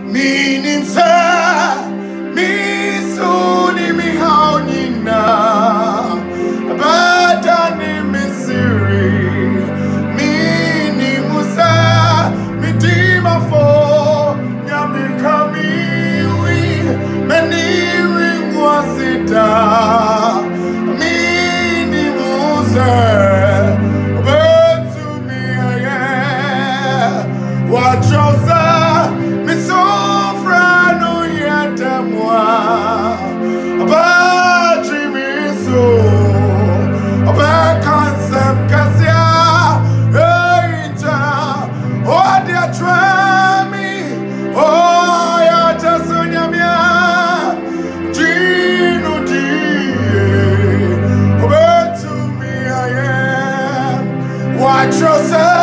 Meaning, sir, me soon me haunina, but I need me siri. Meaning, Musa, me dima for Yami Kamiwi, many ring was it. Meaning, Musa, but to me, watch yourself, me so. About Jimmy so about concept Cassia oh dear try me oh yeah just on your Gino D about to me I am watch yourself.